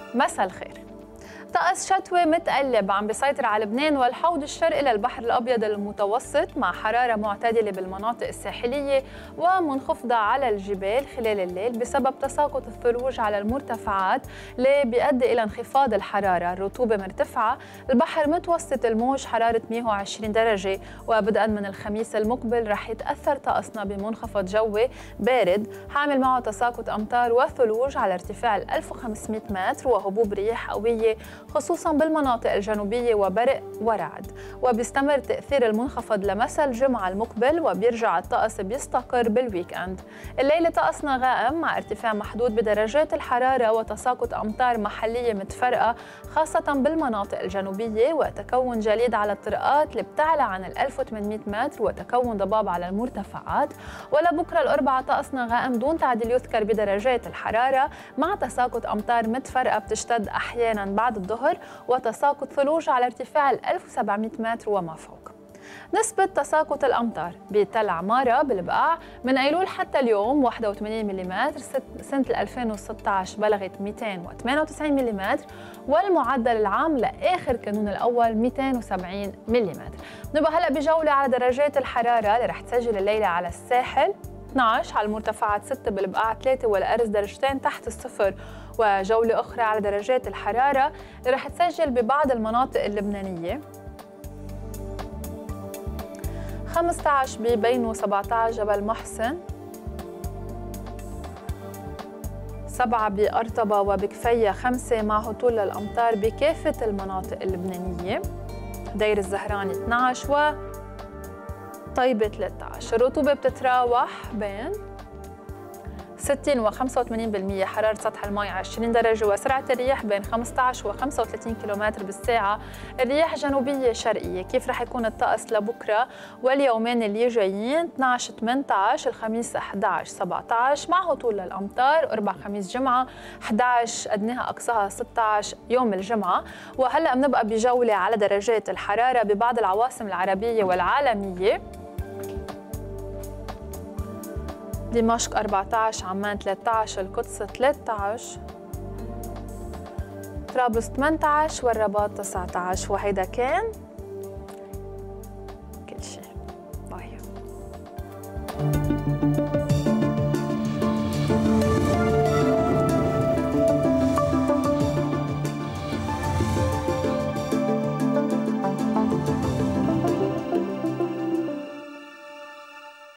مساء الخير. طقس شتوي متقلب عم بيسيطر على لبنان والحوض الشرقي للبحر الأبيض المتوسط، مع حرارة معتدلة بالمناطق الساحلية ومنخفضة على الجبال خلال الليل بسبب تساقط الثلوج على المرتفعات اللي بيؤدي إلى انخفاض الحرارة. الرطوبة مرتفعة، البحر متوسط الموج حرارة 120 درجة، وبدءا من الخميس المقبل رح يتأثر طقسنا بمنخفض جوي بارد حامل معه تساقط أمطار وثلوج على ارتفاع 1500 متر وهبوب رياح قوية خصوصاً بالمناطق الجنوبية وبرق ورعد. وبيستمر تأثير المنخفض لمساء الجمعة المقبل، وبيرجع الطقس بيستقر بالويك اند. الليلة طقسنا غائم مع ارتفاع محدود بدرجات الحرارة وتساقط أمطار محلية متفرقة خاصة بالمناطق الجنوبية، وتكون جليد على الطرقات اللي بتعلى عن 1800 متر وتكون ضباب على المرتفعات. ولبكرة الأربعاء طقسنا غائم دون تعديل يذكر بدرجات الحرارة، مع تساقط أمطار متفرقة بتشتد أحياناً بعد الظهر وتساقط ثلوج على ارتفاع 1700 متر وما فوق. نسبة تساقط الأمطار بتل عمارة بالبقاع من أيلول حتى اليوم 81 ملم، سنة 2016 بلغت 298 ملم، والمعدل العام لآخر كانون الأول 270 ملم. نبقى هلأ بجولة على درجات الحرارة اللي رح تسجل الليلة على الساحل 12، على المرتفعات 6، بالبقاع 3، والأرز درجتين تحت الصفر. وجولة أخرى على درجات الحرارة اللي رح تسجل ببعض المناطق اللبنانية 15 ببينو، 17 جبل محسن، 7 بأرطبة وبكفية، 5 مع هطول للأمطار بكافة المناطق اللبنانية، دير الزهراني 12 وطيبة 13. الرطوبة بتتراوح بين 60 و 85%، حرارة سطح الماء 20 درجة، وسرعة الرياح بين 15 و 35 كم بالساعة. الرياح جنوبية شرقية. كيف رح يكون الطقس لبكرة واليومين اللي جايين 12 18، الخميس 11 17 مع هطول للأمطار، أربع خميس جمعة 11 أدناها أقصاها 16 يوم الجمعة. وهلأ بنبقى بجولة على درجات الحرارة ببعض العواصم العربية والعالمية. دمشق 14، عمان 13، القدس 13، طرابلس 18 والرباط 19. وهيدا كان